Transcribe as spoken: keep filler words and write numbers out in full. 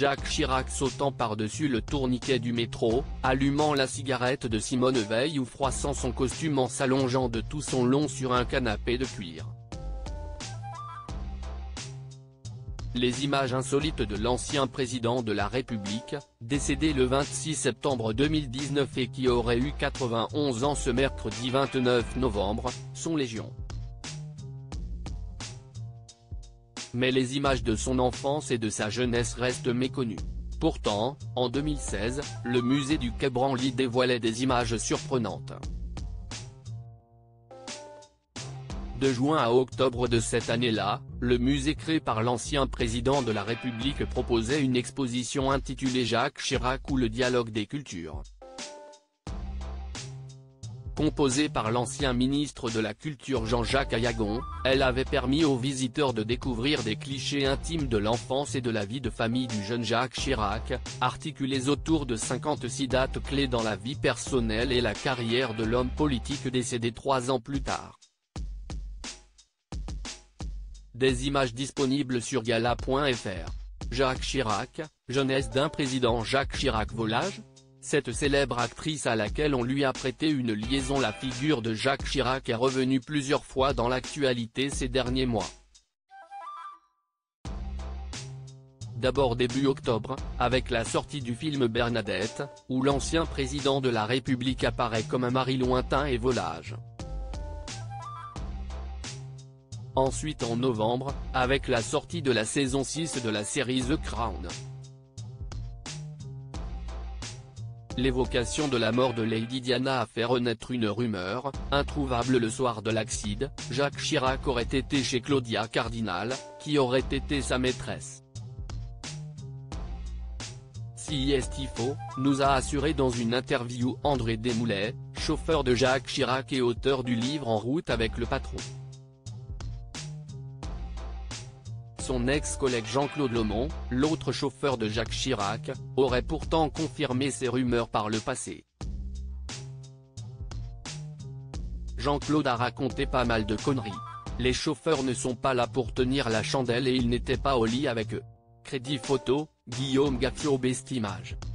Jacques Chirac sautant par-dessus le tourniquet du métro, allumant la cigarette de Simone Veil ou froissant son costume en s'allongeant de tout son long sur un canapé de cuir. Les images insolites de l'ancien président de la République, décédé le vingt-six septembre deux mille dix-neuf et qui aurait eu quatre-vingt-onze ans ce mercredi vingt-neuf novembre, sont légion. Mais les images de son enfance et de sa jeunesse restent méconnues. Pourtant, en deux mille seize, le musée du Quai Branly dévoilait des images surprenantes. De juin à octobre de cette année-là, le musée créé par l'ancien président de la République proposait une exposition intitulée Jacques Chirac ou le dialogue des cultures. Composée par l'ancien ministre de la Culture Jean-Jacques Ayagon, elle avait permis aux visiteurs de découvrir des clichés intimes de l'enfance et de la vie de famille du jeune Jacques Chirac, articulés autour de cinquante-six dates clés dans la vie personnelle et la carrière de l'homme politique décédé trois ans plus tard. Des images disponibles sur gala point F R. Jacques Chirac, jeunesse d'un président. Jacques Chirac volage ? Cette célèbre actrice à laquelle on lui a prêté une liaison. La figure de Jacques Chirac est revenue plusieurs fois dans l'actualité ces derniers mois. D'abord début octobre, avec la sortie du film Bernadette, où l'ancien président de la République apparaît comme un mari lointain et volage. Ensuite en novembre, avec la sortie de la saison six de la série The Crown. L'évocation de la mort de Lady Diana a fait renaître une rumeur. Introuvable le soir de l'accident, Jacques Chirac aurait été chez Claudia Cardinal, qui aurait été sa maîtresse. Si est faux, nous a assuré dans une interview André Desmoulins, chauffeur de Jacques Chirac et auteur du livre En route avec le patron. Son ex-collègue Jean-Claude Lomont, l'autre chauffeur de Jacques Chirac, aurait pourtant confirmé ces rumeurs par le passé. Jean-Claude a raconté pas mal de conneries. Les chauffeurs ne sont pas là pour tenir la chandelle et il n'était pas au lit avec eux. Crédit photo, Guillaume Gaffiot. Best Image.